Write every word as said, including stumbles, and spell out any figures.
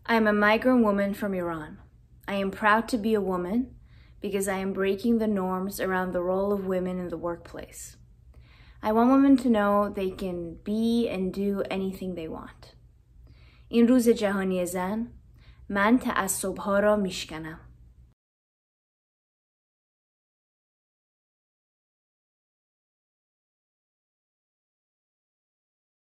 I am a migrant woman from Iran. I am proud to be a woman because I am breaking the norms around the role of women in the workplace. I want women to know they can be and do anything they want. این روز جهانی زن، من تعصب‌ها را میشکنم.